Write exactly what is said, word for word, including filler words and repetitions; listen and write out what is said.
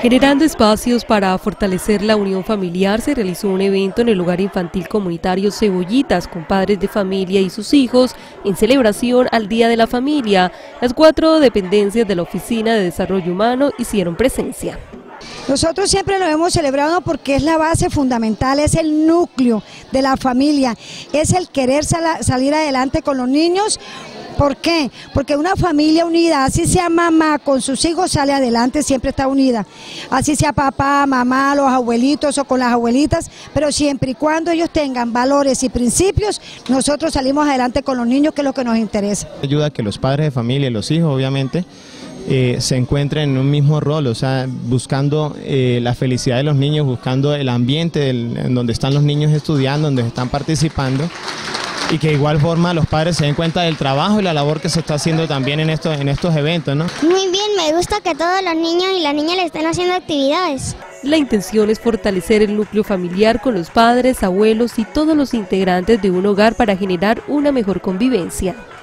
Generando espacios para fortalecer la unión familiar, se realizó un evento en el Hogar Infantil Comunitario Cebollitas con padres de familia y sus hijos en celebración al Día de la Familia. Las cuatro dependencias de la Oficina de Desarrollo Humano hicieron presencia. Nosotros siempre lo hemos celebrado porque es la base fundamental, es el núcleo de la familia, es el querer sal- salir adelante con los niños. ¿Por qué? Porque una familia unida, así sea mamá con sus hijos sale adelante, siempre está unida. Así sea papá, mamá, los abuelitos o con las abuelitas, pero siempre y cuando ellos tengan valores y principios, nosotros salimos adelante con los niños, que es lo que nos interesa. Ayuda a que los padres de familia y los hijos, obviamente, eh, se encuentren en un mismo rol, o sea, buscando eh, la felicidad de los niños, buscando el ambiente del, en donde están los niños estudiando, donde están participando. Y que de igual forma los padres se den cuenta del trabajo y la labor que se está haciendo también en estos, en estos eventos, ¿no? Muy bien, me gusta que todos los niños y las niñas le estén haciendo actividades. La intención es fortalecer el núcleo familiar con los padres, abuelos y todos los integrantes de un hogar para generar una mejor convivencia.